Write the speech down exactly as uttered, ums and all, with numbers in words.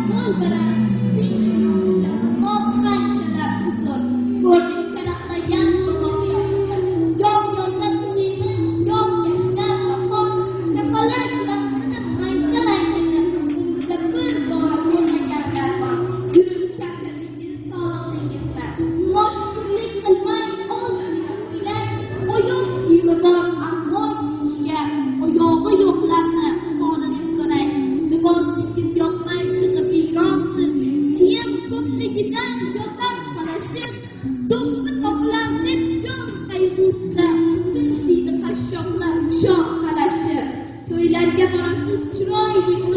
mol bilan oqraychalar uzun ko'rdik charaqlagan boboq yoshlar yo'q yo'lda suvini yo'q yashnar bahor chapalak bilan maysalaytini umrida bir bora ko'rmaganlar bor yurib charchadingiz sog'liqdingizmi noshukurlik qilmay ozgina o'ylab oyoq kiyimi bor ahvol yurishga oyog'i yo'qlarni holini so'rang libosingiz yoqmay chiqib viyronsiz kiyim ko'pligidan yotar qalashib do'ppi topilar deb jon qayg'usida deydi qashshoqlar ushoq qalashib to'ylarga borasiz chiroyli